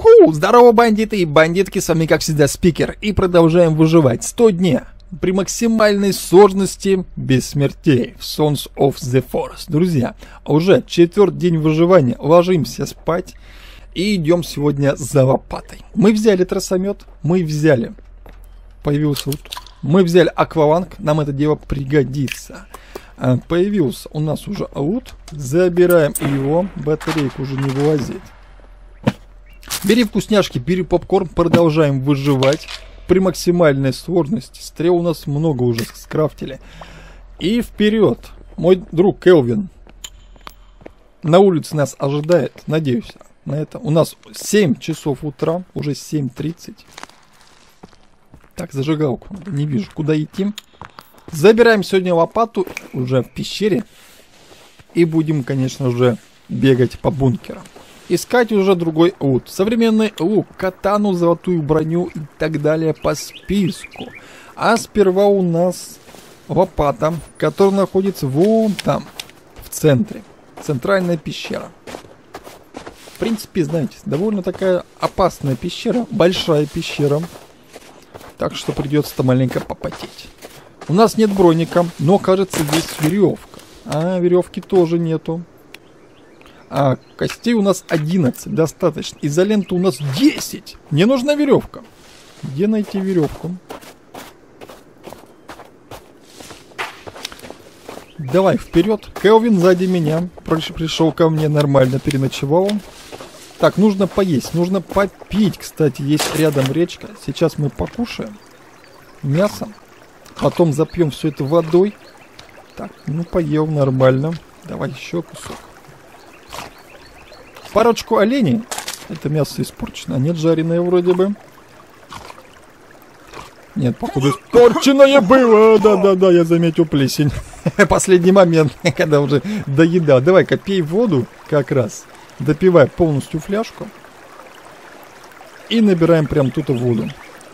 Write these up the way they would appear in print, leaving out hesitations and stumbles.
Уху! Здорово, бандиты и бандитки, с вами как всегда Спикер. И продолжаем выживать 100 дней при максимальной сложности без смертей в Sons of the Forest. Друзья, уже 4-й день выживания, ложимся спать и идем сегодня за лопатой. Мы взяли тросомет, мы взяли акваланг, нам это дело пригодится. Появился у нас уже лут, забираем его, батарейку уже не вылазит. Бери вкусняшки, бери попкорн, продолжаем выживать при максимальной сложности. Стрел у нас много уже скрафтили. И вперед, мой друг Келвин на улице нас ожидает, надеюсь на это. У нас 7 часов утра, уже 7:30. Так, зажигалку, не вижу, куда идти. Забираем сегодня лопату уже в пещере. И будем, конечно же, бегать по бункерам. Искать уже другой лут. Современный лук, катану, золотую броню и так далее по списку. А сперва у нас лопата, которая находится вон там, в центре. Центральная пещера. В принципе, знаете, довольно такая опасная пещера. Большая пещера. Так что придется-то маленько попотеть. У нас нет броника, но, кажется, есть веревка. А веревки тоже нету. А костей у нас 11, достаточно. Изоленты у нас 10. Мне нужна веревка. Где найти веревку? Давай вперед. Келвин сзади меня. Пришел ко мне нормально, переночевал. Так, нужно поесть, нужно попить, кстати. Есть рядом речка. Сейчас мы покушаем мясо. Потом запьем все это водой. Так, ну поел нормально. Давай еще кусок. Парочку оленей. Это мясо испорчено. Нет, жареное вроде бы. Нет, походу испорченное было. Да-да-да, я заметил плесень. Последний момент, когда уже доедал. Давай-ка пей воду как раз. Допивай полностью фляжку. И набираем прям тут воду.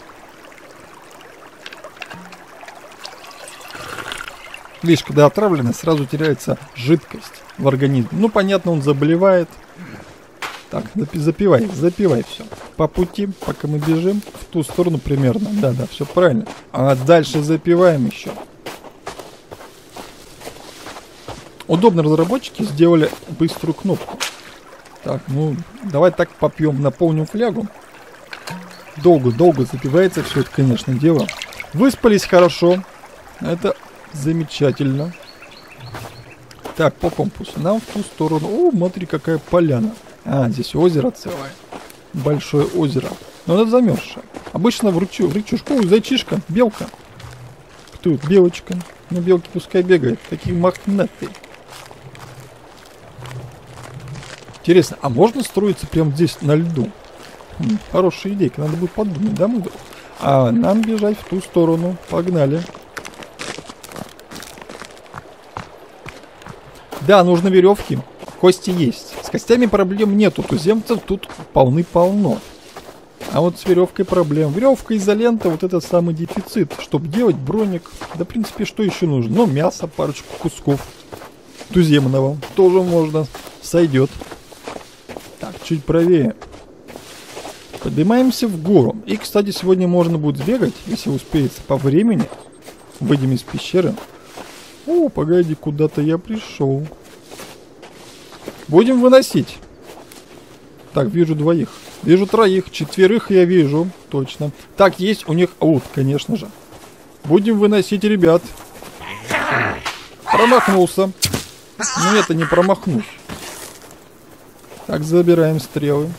Видишь, когда отравлено, сразу теряется жидкость в организме. Ну, понятно, он заболевает. Так, запивай все. По пути, пока мы бежим, в ту сторону примерно. Да, все правильно. А дальше запиваем еще. Удобно разработчики сделали быструю кнопку. Так, ну, давай так попьем, наполним флягу. Долго запивается все это, конечно, дело. Выспались хорошо. Это замечательно. Так, по компасу. Нам в ту сторону. О, смотри, какая поляна. А, здесь озеро целое. Большое озеро. Но оно замерзшее. Обычно в рычажку зайчишка, белка. Кто это? Белочка. Ну, белки пускай бегают. Такие мохнатые. Интересно, а можно строиться прямо здесь на льду? Хорошая идейка, надо будет подумать, да, мой друг? А нам бежать в ту сторону. Погнали. Да, нужно веревки. Кости есть. С костями проблем нету. Туземцев тут полны-полно. А вот с веревкой проблем. Веревка, изолента, вот это самый дефицит. Чтобы делать броник. Да, в принципе, что еще нужно? Ну, мясо, парочку кусков туземного. Тоже можно. Сойдет. Так, чуть правее. Поднимаемся в гору. И, кстати, сегодня можно будет сбегать, если успеется по времени. Выйдем из пещеры. О, погоди, куда-то я пришел. Будем выносить. Так, вижу двоих. Вижу троих. 4 я вижу. Точно. Так, есть у них лут, конечно же. Будем выносить, ребят. Промахнулся. Но это не промахнусь. Так, забираем стрелы.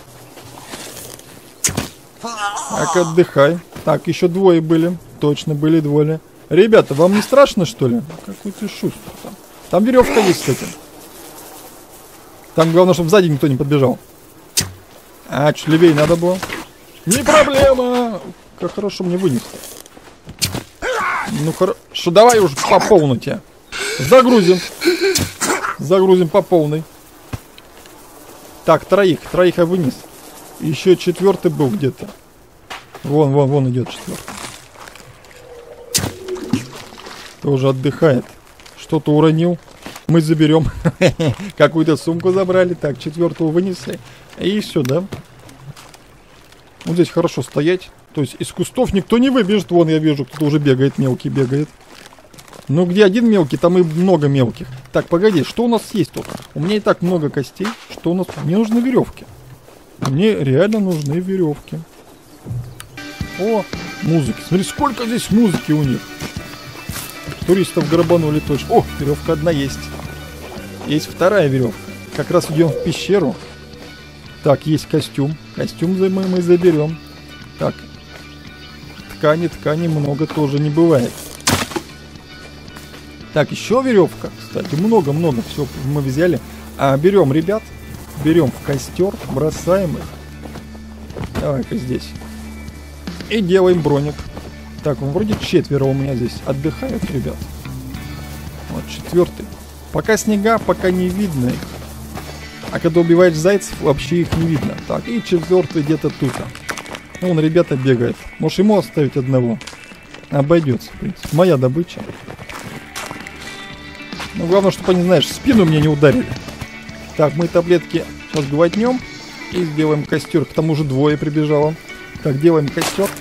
Так, отдыхай. Так, еще двое были. Точно, были двое. Ребята, вам не страшно, что ли? Какой ты шустрый там. Там веревка есть, кстати. Там главное, чтобы сзади никто не подбежал. А, чуть левее надо было. Не проблема. Как хорошо мне вынесли. Ну хорошо, давай уже по полной тебе. Загрузим. Загрузим по полной. Так, троих я вынес. Еще 4-й был где-то. Вон идет 4-й. Тоже отдыхает. Что-то уронил. Мы заберем. Какую-то сумку забрали. Так, 4-го вынесли. И все, да? Вот здесь хорошо стоять. То есть из кустов никто не выбежит. Вон я вижу, кто-то уже бегает, мелкий бегает. Ну где один мелкий, там и много мелких. Так, погоди, что у нас есть тут? У меня и так много костей. Что у нас? Мне нужны веревки. Мне реально нужны веревки. О, музыки. Смотри, сколько здесь музыки у них. Туристов грабанули точно. О, веревка одна есть. Есть вторая веревка. Как раз идем в пещеру. Так, есть костюм. Костюм мы заберем. Так. Ткани много тоже не бывает. Так, еще веревка. Кстати, много-много. Все, мы взяли. Берем, ребят. Берем в костер. Бросаем их. Давай-ка здесь. И делаем броник. Так, вроде 4 у меня здесь отдыхают, ребят. Вот 4. Пока снега, пока не видно их. А когда убиваешь зайцев, вообще их не видно. Так, и 4 где-то тут. Ну, вон ребята бегают. Можешь ему оставить одного. Обойдется, в принципе. Моя добыча. Ну, главное, чтобы они, знаешь, в спину мне не ударили. Так, мы таблетки сейчас глотнем. И сделаем костер. К тому же 2 прибежало. Так, делаем костер.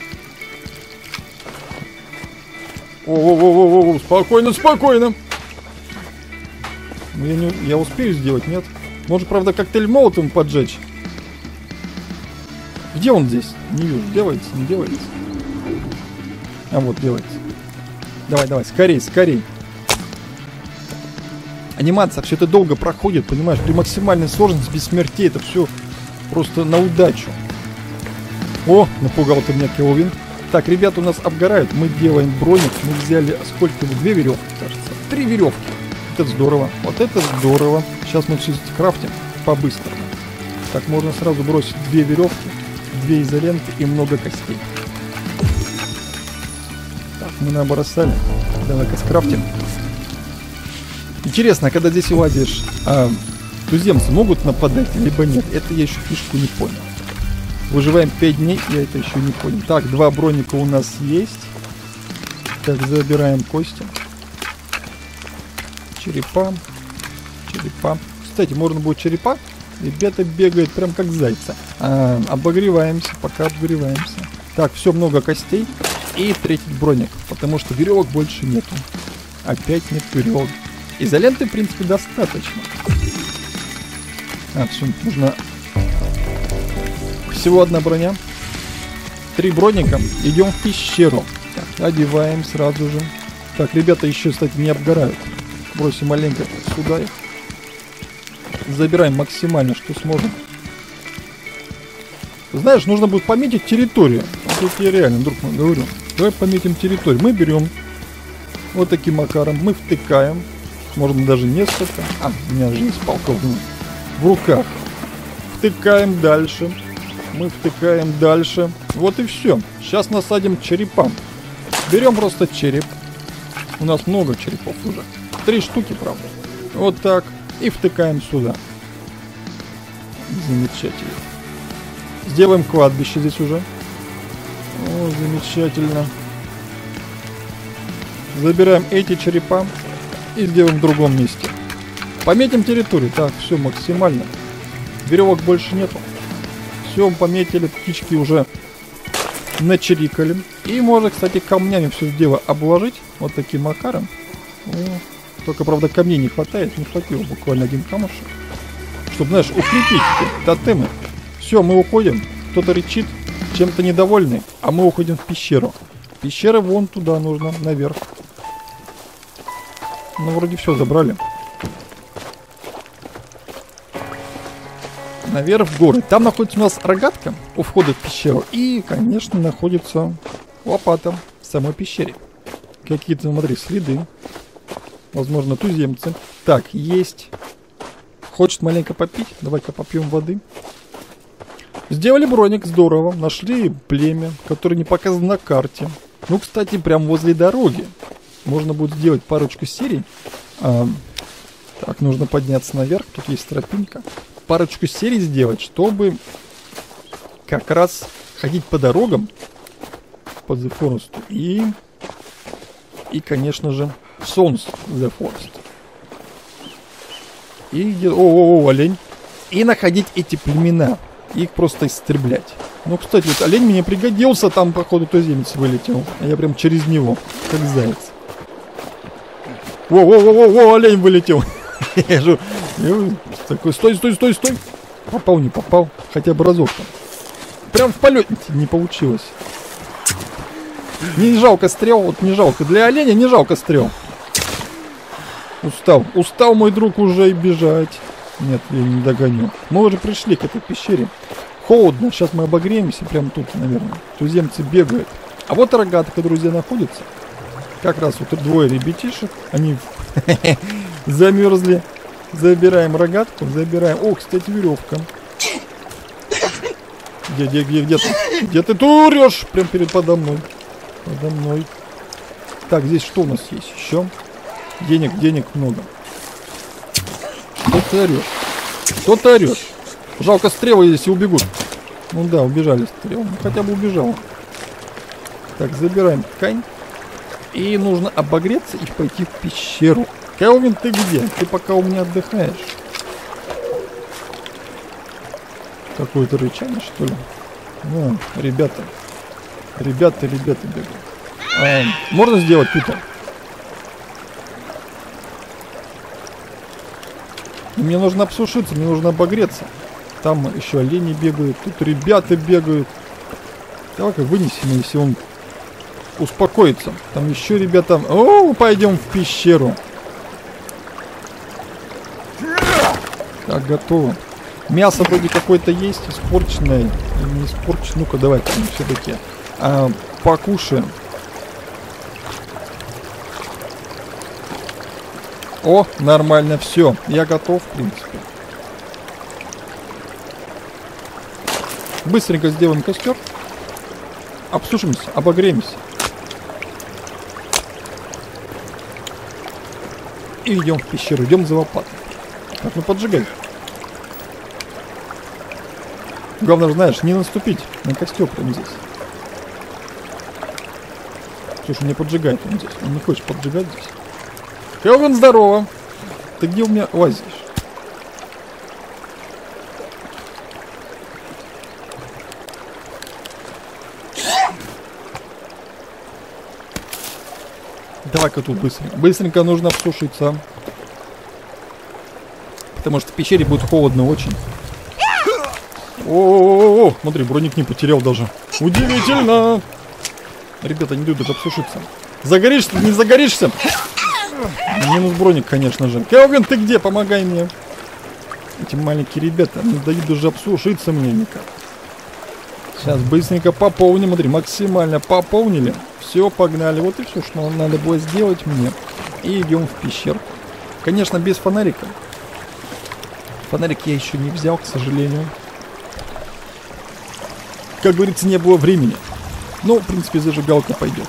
О, спокойно, спокойно. Я успею сделать, нет? Может, правда, коктейль молотом поджечь? Где он здесь? Не вижу. Делается, не делается. А вот, делается. Давай, скорей, скорей. Анимация, все это долго проходит, понимаешь? При максимальной сложности, без смертей, это все просто на удачу. О, напугал ты меня, Келвин. Так, ребята у нас обгорают. Мы делаем броник. Мы взяли, сколько? 2 веревки, кажется. 3 веревки. Вот это здорово. Вот это здорово. Сейчас мы все крафтим по-быстрому. Так, можно сразу бросить 2 веревки, 2 изоленты и много костей. Так, мы набросали. Давай-ка скрафтим. Интересно, когда здесь лазишь, туземцы могут нападать, либо нет? Это я еще фишку не понял. Выживаем 5 дней, я это еще не понял. Так, 2 броника у нас есть. Так, забираем кости. Черепа. Кстати, можно будет черепа. Ребята бегают прям как зайцы. Обогреваемся, пока обогреваемся. Так, все, много костей. И 3 броник, потому что веревок больше нету. Опять нет веревок. Изоленты, в принципе, достаточно. Все, нужно... Всего 1 броня. 3 броника. Идем в пещеру. Так, одеваем сразу же. Так, ребята еще, кстати, не обгорают. Бросим маленько сюда их. Забираем максимально, что сможем. Знаешь, нужно будет пометить территорию. Вот я реально, друг мой, говорю. Давай пометим территорию. Мы берем вот таким макаром. Мы втыкаем. Можно даже несколько. У меня же есть палка в руках. Втыкаем дальше. Мы втыкаем дальше. Вот и все. Сейчас насадим черепа. Берем просто череп. У нас много черепов уже. 3 штуки, правда. Вот так. И втыкаем сюда. Замечательно. Сделаем кладбище здесь уже. О, замечательно. Забираем эти черепа. И сделаем в другом месте. Пометим территорию. Так, все максимально. Веревок больше нету. Все пометили, птички уже начирикали. И можно, кстати, камнями все дело обложить. Вот таким макаром. Только, правда, камней не хватает. Не хватило буквально 1 камушек. Чтобы, знаешь, укрепить тотемы. Все, мы уходим. Кто-то рычит, чем-то недовольный. А мы уходим в пещеру. Пещера вон туда нужно, наверх. Ну, вроде все забрали. Наверх в горы. Там находится у нас рогатка у входа в пещеру. И, конечно, находится лопата в самой пещере. Какие-то, смотри, следы. Возможно, туземцы. Так, есть. Хочет маленько попить? Давай-ка попьем воды. Сделали броник, здорово. Нашли племя, которое не показано на карте. Ну, кстати, прям возле дороги. Можно будет сделать парочку серий. Так, нужно подняться наверх. Тут есть тропинка. Парочку серий сделать, чтобы как раз ходить по дорогам по The Forest и конечно же, Sons The Forest. И олень. И находить эти племена. Их просто истреблять. Ну, кстати, вот олень мне пригодился, там, походу, туземец вылетел. А я прям через него, как заяц. Во, олень вылетел. Я же такой, стой. Попал, не попал. Хотя бы разок там. Прям в полете не получилось. Не жалко стрел, вот не жалко. Для оленя не жалко стрел. Устал мой друг уже и бежать. Нет, я не догоню. Мы уже пришли к этой пещере. Холодно, сейчас мы обогреемся прямо тут, наверное. Туземцы бегают. А вот рогатка, друзья, находится. Как раз вот двое ребятишек. Они замерзли. Забираем рогатку, забираем. О, кстати, веревка. Где ты турешь? Прям подо мной. Так, здесь что у нас есть еще? Денег много. Что ты орешь? Жалко, стрелы, если убегут. Ну да, убежали стрелы. Ну, хотя бы убежал. Так, забираем ткань. И нужно обогреться и пойти в пещеру. Келвин, ты где? Ты пока у меня отдыхаешь. Какое-то рычание, что ли? Ну, ребята бегают. Можно сделать тут? Мне нужно обсушиться, мне нужно обогреться. Там еще олени бегают, тут ребята бегают. Давай-ка вынесем, если он успокоится. Там еще ребята. О, пойдем в пещеру. Так, готово. Мясо вроде какое-то есть, испорченное. Не испорченное. Ну-ка, давай все-таки покушаем. О, нормально, все. Я готов, в принципе. Быстренько сделаем костер. Обсушимся, обогреемся. И идем в пещеру, идем за лопатой. Так, ну поджигай. Главное, знаешь, не наступить на костер прямо здесь. Слушай, не поджигает он здесь. Он не хочет поджигать здесь. Келвин, здорово. Ты где у меня лазишь? Давай-ка тут быстренько нужно обсушиться. Потому что в пещере будет холодно очень. О, смотри, броник не потерял даже. Удивительно. Ребята, не дают даже обсушиться. Загоришься, не загоришься? Минус броник, конечно же. Келвин, ты где? Помогай мне. Эти маленькие ребята не дают даже обсушиться мне никак. Сейчас быстренько пополним. Смотри, максимально пополнили. Все, погнали. Вот и все, что надо было сделать мне. И идем в пещерку. Конечно, без фонарика. Фонарик я еще не взял, к сожалению. Как говорится, не было времени. Но, в принципе, зажигалка пойдет.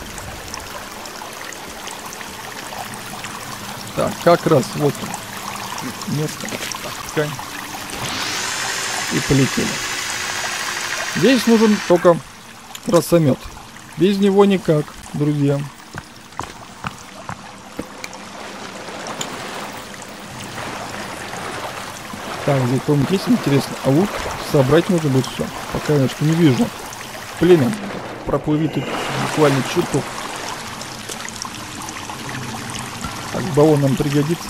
Так, как раз вот он. Место. Так, ткань. И полетели. Здесь нужен только красомет. Без него никак, друзья. Так, здесь по-моему есть интересно. А вот собрать нужно будет все. Пока я что не вижу. Племя проплывет тут буквально чуток. Так, баллон нам пригодится.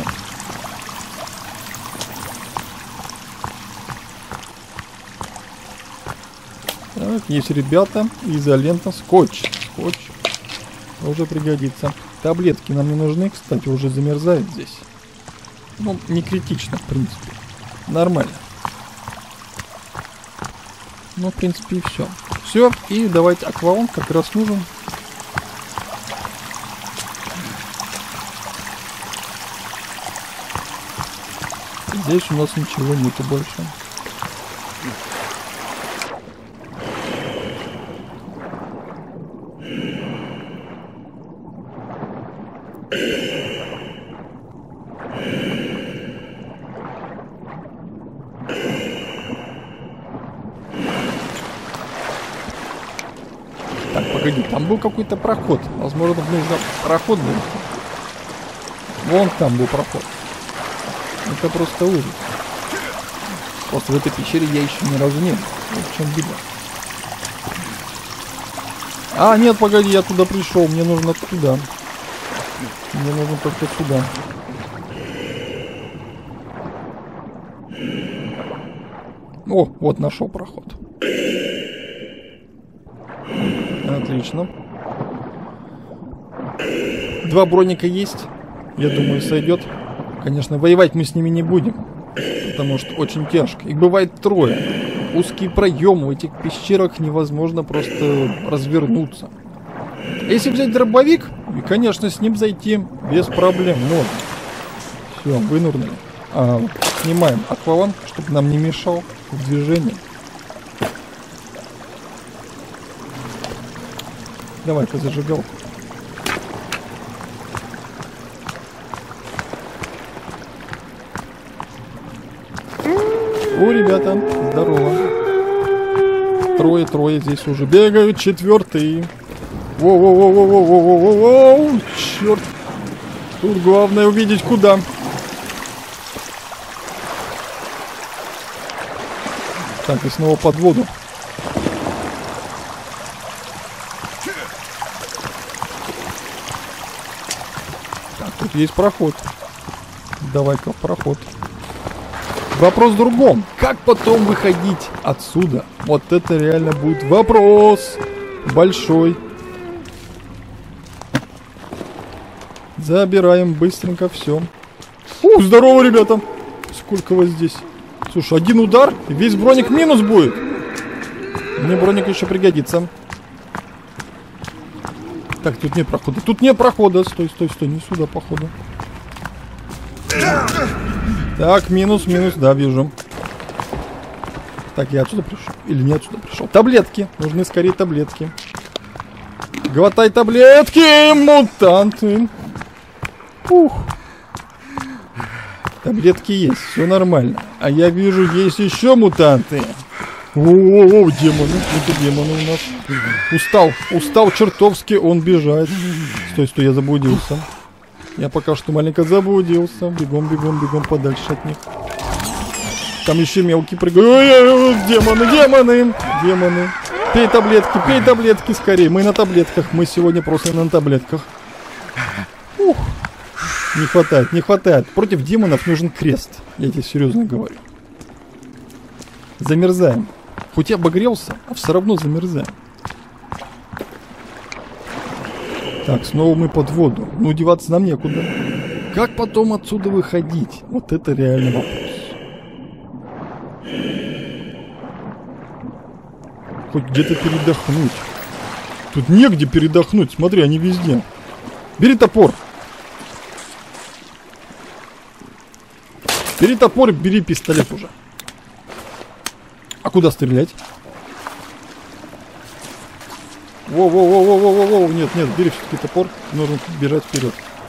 Так, есть ребята. Изолента. Скотч. Тоже пригодится. Таблетки нам не нужны, кстати, уже замерзает здесь. Ну, не критично, в принципе. Нормально. Ну, в принципе, и все. Все, и давайте акваон как раз нужен. Здесь у нас ничего нету больше. Так, погоди, там был какой-то проход. Возможно, нужно проход был. Вон там был проход. Это просто ужас. Просто в этой пещере я еще ни разу не был. Вот в чем беда. А, нет, погоди, я туда пришел. Мне нужно туда. Мне нужно только сюда. О, вот нашел проход. Отлично. 2 броника есть. Я думаю, сойдет. Конечно, воевать мы с ними не будем. Потому что очень тяжко. Их бывает 3. Узкие проемы в этих пещерах невозможно просто развернуться. Если взять дробовик, и, конечно, с ним зайти без проблем. Вот. Все, вынурнули. Снимаем акваланг, чтобы нам не мешал в движении. Давай-ка зажигалку. О, ребята, здорово. 3 здесь уже бегают, 4. Воу-воу-воу-воу-воу-воу-воу-воу, черт. Тут главное увидеть куда. Так, и снова под воду. Так, тут есть проход. Давай-ка в проход. Вопрос в другом. Как потом выходить отсюда? Вот это реально будет вопрос большой. Забираем быстренько все. Здорово, ребята. Сколько вас здесь? Слушай, 1 удар, и весь броник минус будет. Мне броник еще пригодится. Так, тут нет прохода. Тут нет прохода. Стой, стой, стой. Не сюда, походу. Так, минус, да, вижу. Так, я отсюда пришел? Или не отсюда пришел? Таблетки. Нужны скорее таблетки. Глотай таблетки, мутанты. Ух. Таблетки есть, все нормально. А я вижу, есть еще мутанты. О, демоны. Это демоны у нас. Устал чертовски, он бежать. Стой, я заблудился. Я пока что маленько заблудился. Бегом подальше от них. Там еще мелкие прыгают. Демоны. Пей таблетки скорее. Мы на таблетках. Мы сегодня просто на таблетках. Ух. Не хватает. Против демонов нужен крест. Я тебе серьезно говорю. Замерзаем. Хоть я обогрелся, а все равно замерзаем. Так, снова мы под воду. Ну, деваться нам некуда. Как потом отсюда выходить? Вот это реальный вопрос. Хоть где-то передохнуть. Тут негде передохнуть. Смотри, они везде. Бери топор. Бери топор, бери пистолет уже. А куда стрелять? Воу. Нет, бери все-таки топор. Нужно бежать вперед.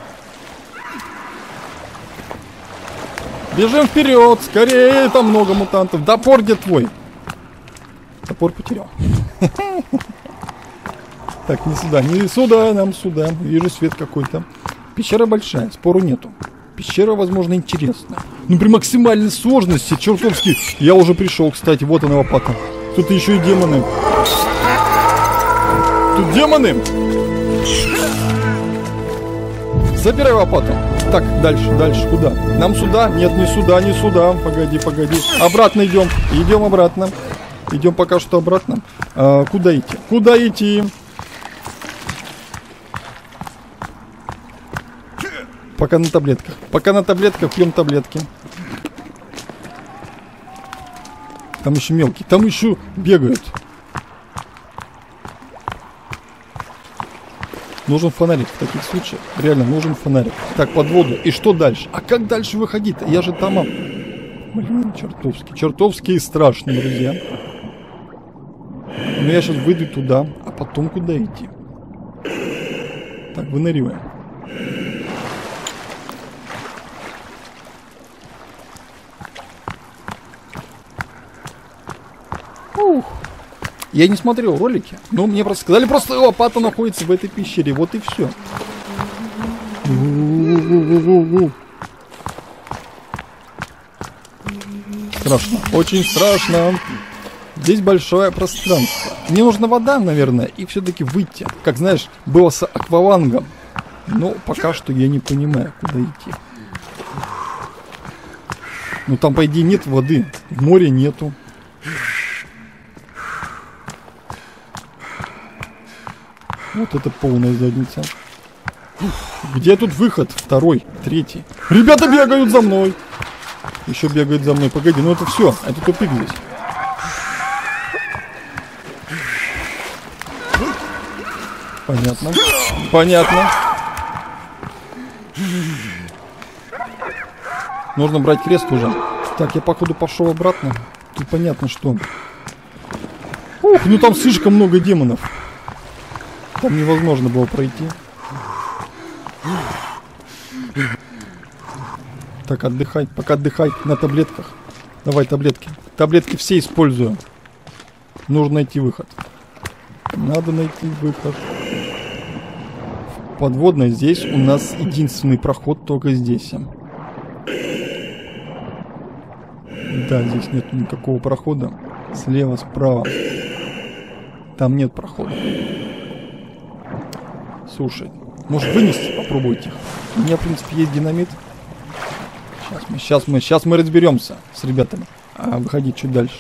Бежим вперед, скорее, там много мутантов. Топор где твой? Топор потерял. Так, не сюда, нам сюда. Вижу свет какой-то. Пещера большая, спору нету. Пещера, возможно, интересная. Ну, при максимальной сложности, чертовски. Я уже пришел, кстати, вот она лопата. Тут еще и демоны. Тут демоны. Забирай лопату. Так, дальше, куда? Нам сюда? Нет, не сюда. Погоди. Обратно идем. Идем обратно. Идем пока что обратно. Куда идти? Пока на таблетках пьем таблетки. Там еще мелкие. Там еще бегают. Нужен фонарик в таких случаях. Реально нужен фонарик. Так, под воду. И что дальше? А как дальше выходить-то? Я же там... Блин, чертовски страшно, друзья. Но я сейчас выйду туда. А потом куда идти? Так, выныриваем. Я не смотрел ролики, но мне просто сказали, просто лопата находится в этой пещере, вот и все. Страшно, очень страшно. Здесь большое пространство. Мне нужна вода, наверное, и все-таки выйти. Как знаешь, было с аквалангом. Но пока что я не понимаю, куда идти. Ну там, по идее, нет воды. В море нету. Вот это полная задница. Где тут выход? Второй, третий. Ребята бегают за мной. Еще бегают за мной. Погоди, ну это все. Это тупик здесь. Понятно. Понятно. Нужно брать крест уже. Так, я походу пошел обратно. Тут понятно что. Ух, ну там слишком много демонов. Там невозможно было пройти. Так, отдыхай. Пока отдыхай на таблетках. Давай таблетки. Таблетки все использую. Нужно найти выход. Надо найти выход. Подводная. Здесь у нас единственный проход только здесь. Да, здесь нет никакого прохода. Слева, справа. Там нет прохода. Слушай, может вынести? Попробуйте их. У меня, в принципе, есть динамит. Сейчас мы разберемся с ребятами. А выходить чуть дальше.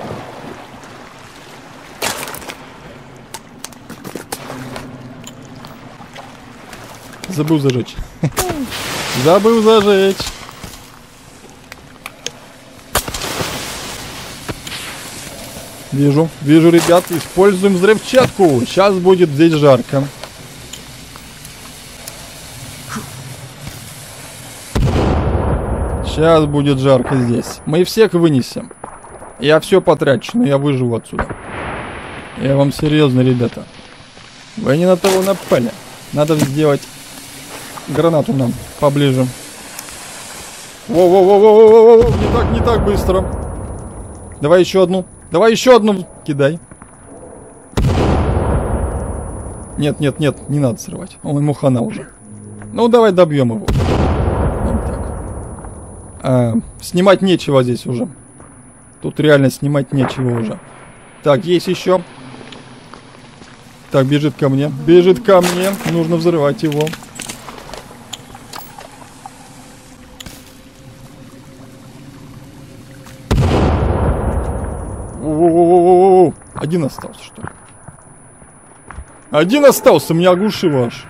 Забыл зажечь. Забыл зажечь. Вижу, ребят, используем взрывчатку. Сейчас будет здесь жарко. Сейчас будет жарко здесь. Мы всех вынесем. Я все потрачу, но я выживу отсюда. Я вам серьезно, ребята. Вы не на того напали. Надо сделать гранату нам поближе. Воу-воу-воу-воу-воу-воу. Не так быстро. Давай еще одну. Давай еще одну кидай. Нет, не надо срывать. Он ему хана уже. Ну, давай добьем его. Вот так. Снимать нечего здесь уже. Тут реально снимать нечего уже. Так, есть еще. Так, бежит ко мне. Бежит ко мне. Нужно взрывать его. Один остался, что ли? Один остался, меня оглушил аж.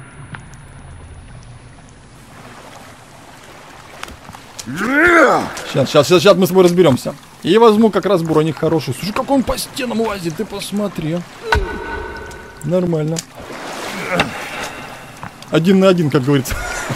Сейчас мы с тобой разберемся. И возьму как раз броник хороший. Слушай, как он по стенам лазит, ты посмотри. Нормально. Один на один, как говорится.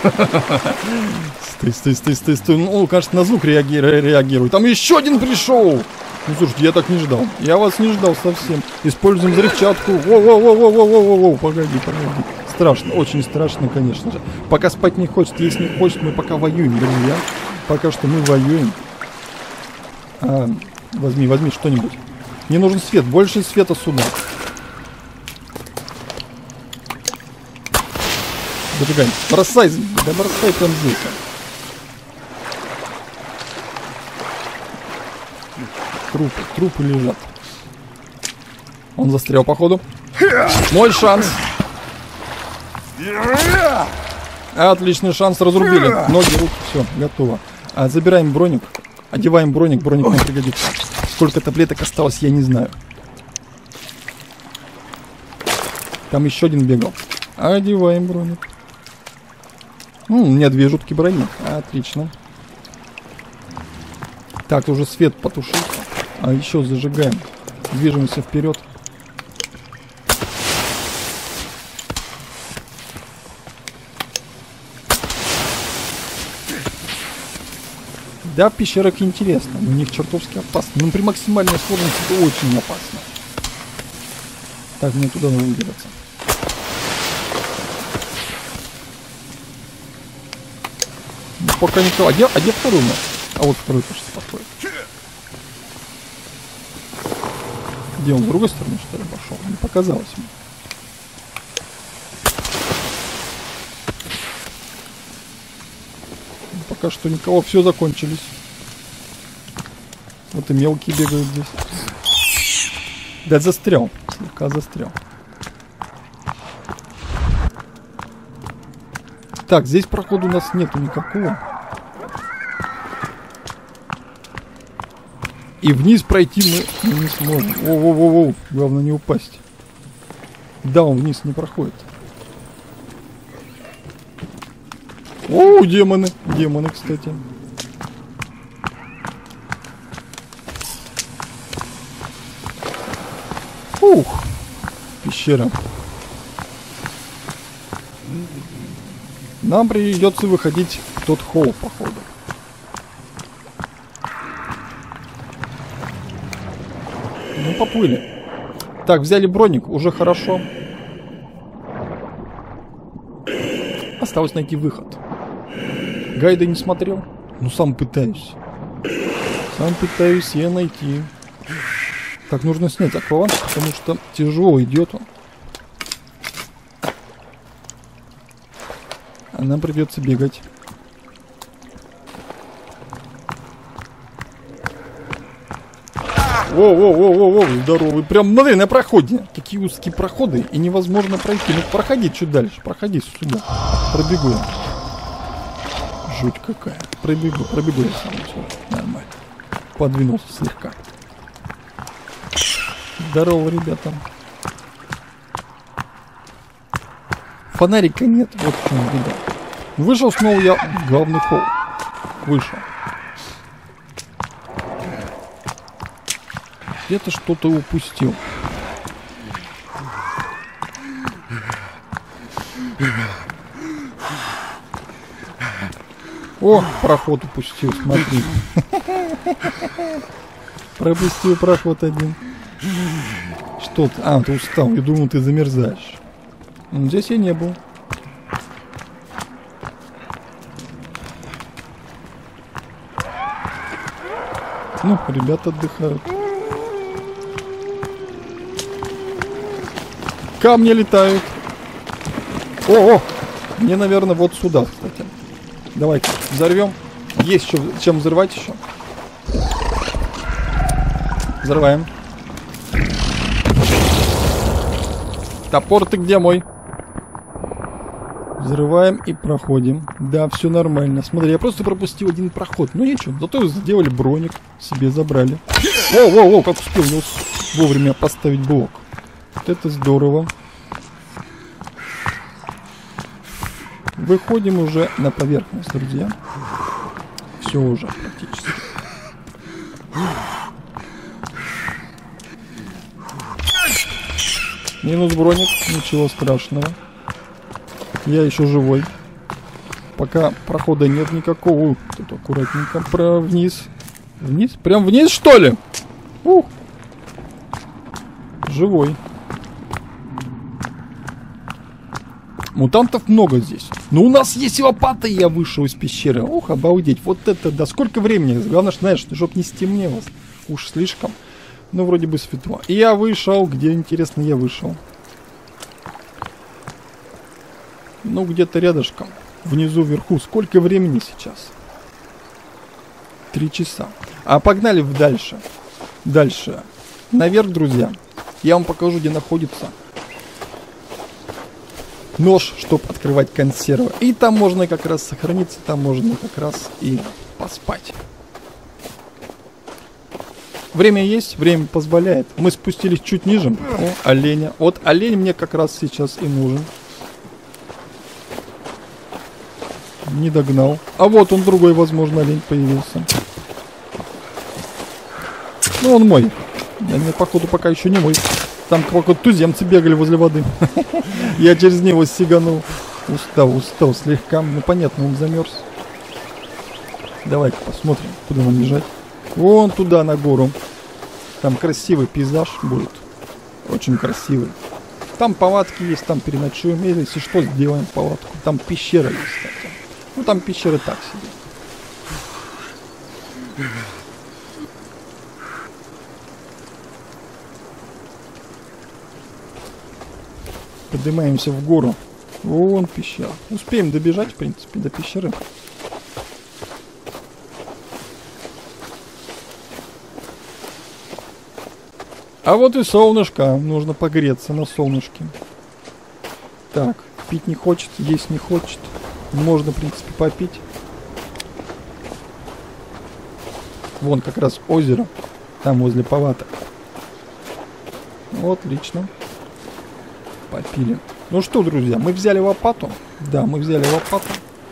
Стой. Ну, кажется, на звук реагирует. Там еще один пришел. Ну, слушайте, я так не ждал. Я вас не ждал совсем. Используем взрывчатку. Воу. Погоди. Страшно, очень страшно, конечно же. Пока спать не хочет, есть не хочет, мы пока воюем, друзья. Пока что мы воюем. Возьми что-нибудь. Мне нужен свет, больше света сюда. Зажигаем. Бросай там здесь. Трупы лежат. Он застрял, походу. Мой шанс. Отличный шанс, разрубили. Ноги, руки, все, готово. Забираем броник. Одеваем броник нам пригодится. Сколько таблеток осталось, я не знаю. Там еще один бегал. Одеваем броник. У меня 2 жуткие брони. Отлично. Так, уже свет потушился. Еще зажигаем. Движемся вперед. Да, в пещерах интересно. У них чертовски опасно. Но при максимальной сложности это очень опасно. Так, мне туда надо выбираться. Ну, пока никого. А где второй у нас? А вот второй тоже подходит. Где он? С другой стороны, что ли, пошел? Не показалось мне. Пока что никого. Все закончились. Вот и мелкие бегают здесь. Да, застрял. Слегка застрял. Так, здесь прохода у нас нету никакого. И вниз пройти мы не сможем. Воу-воу-воу. Главное не упасть. Да, он вниз не проходит. О, демоны. Демоны, кстати. Ух. Пещера. Нам придется выходить в тот холл, походу. Ну, поплыли. Так, взяли броник, уже хорошо. Осталось найти выход. Гайда не смотрел? Ну, сам пытаюсь. Сам пытаюсь я найти. Так, нужно снять акваланг, потому что тяжело идет он. А нам придется бегать. Воу-воу-воу-воу-воу, здоровый. Прям, смотри, на проходе. Такие узкие проходы, и невозможно пройти. Ну, проходи чуть дальше, проходи сюда. Пробегу я. Жуть какая. Пробегу я сам. Все, нормально. Подвинулся слегка. Здорово, ребята. Фонарика нет, вот в чем беда. Вышел снова я в главный холл. Вышел. Где-то что-то упустил. О, проход упустил, смотри. Пропустил проход один. Что ты? А, ты устал. Я думал, ты замерзаешь. Здесь я не был. Ну, ребята отдыхают. Камни летают. О! Мне, наверное, вот сюда, кстати. Давайте взорвем. Есть еще чем взрывать еще. Взрываем. Топор ты где мой? Взрываем и проходим. Да, все нормально. Смотри, я просто пропустил один проход. Ну ничего, зато сделали броник. Себе забрали. О, как успел вовремя поставить блок. Вот это здорово. Выходим уже на поверхность, друзья. Все уже практически. Минус броник, ничего страшного. Я еще живой. Пока прохода нет никакого. Тут аккуратненько вниз. Вниз? Прям вниз, что ли? Живой. Мутантов много здесь. Но у нас есть лопата, и я вышел из пещеры. Ух, обалдеть. Вот это, да. Сколько времени? Главное, знаешь, чтоб не стемнело. Уж слишком. Ну, вроде бы светло. И я вышел. Где, интересно, я вышел? Ну, где-то рядышком. Внизу, вверху. Сколько времени сейчас? 3 часа. А погнали дальше. Дальше. Наверх, друзья. Я вам покажу, где находится нож, чтобы открывать консервы. И там можно как раз сохраниться, там можно как раз и поспать. Время есть, время позволяет. Мы спустились чуть ниже. О, оленя. Вот олень мне как раз сейчас и нужен. Не догнал. А вот он, другой, возможно, олень появился. Ну, он мой. Да нет, походу, пока еще не мой. Там какие-то туземцы бегали возле воды. Я через него сиганул. Устал слегка. Ну, понятно, он замерз. Давай-ка посмотрим, куда нам бежать. Вон туда, на гору. Там красивый пейзаж будет. Очень красивый. Там палатки есть, там переночуем. Или, если что, сделаем палатку. Там пещера есть, кстати. Ну, там пещера так себе. Поднимаемся в гору. Вон пещера. Успеем добежать, в принципе, до пещеры. А вот и солнышко. Нужно погреться на солнышке. Так, пить не хочет, есть не хочет. Можно, в принципе, попить. Вон как раз озеро. Там возле палаток. Вот, отлично. Попили. Ну что, друзья, мы взяли лопату. Да, мы взяли лопату.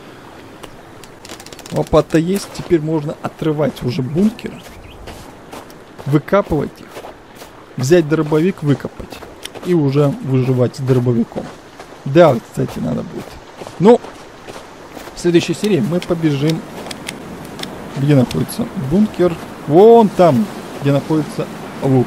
Лопата есть. Теперь можно отрывать уже бункер. Выкапывать их. Взять дробовик, выкопать. И уже выживать с дробовиком. Да, кстати, надо будет. Ну, в следующей серии мы побежим. Где находится бункер? Вон там, где находится лук.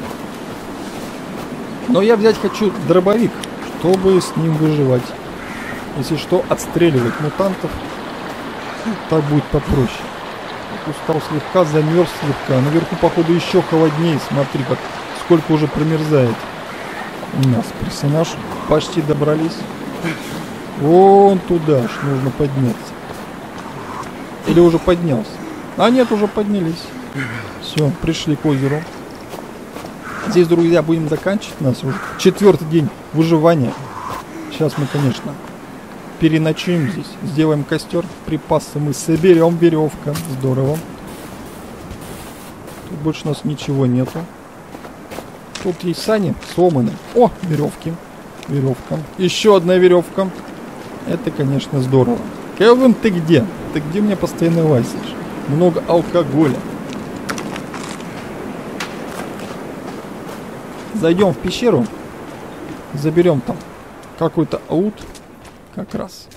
Но я взять хочу дробовик, чтобы с ним выживать. Если что, отстреливать мутантов. Так будет попроще. Устал слегка, замерз слегка. Наверху, походу, еще холоднее. Смотри, как сколько уже промерзает. У нас персонаж. Почти добрались. Вон туда ж нужно подняться. Или уже поднялся? А нет, уже поднялись. Все, пришли к озеру. Здесь, друзья, будем заканчивать. У нас уже 4-й день выживания. Сейчас мы, конечно, переночуем здесь. Сделаем костер. Припасы мы соберем. Веревка. Здорово. Тут больше у нас ничего нету. Тут есть сани сломаны. О, веревки. Веревка. Еще одна веревка. Это, конечно, здорово. Келвин, ты где? Ты где меня постоянно лазишь? Много алкоголя. Зайдем в пещеру. Заберем там какой-то аут. Как раз.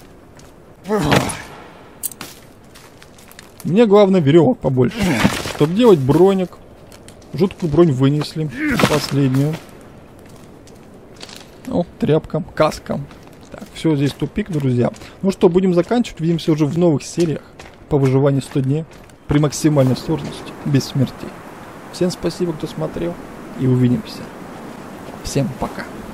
Мне главное веревок побольше. Чтобы делать броник. Жуткую бронь вынесли. Последнюю. О, тряпка, каска. Так, все, здесь тупик, друзья. Ну что, будем заканчивать. Увидимся уже в новых сериях по выживанию 100 дней. При максимальной сложности. Без смертей. Всем спасибо, кто смотрел. И увидимся. Всем пока.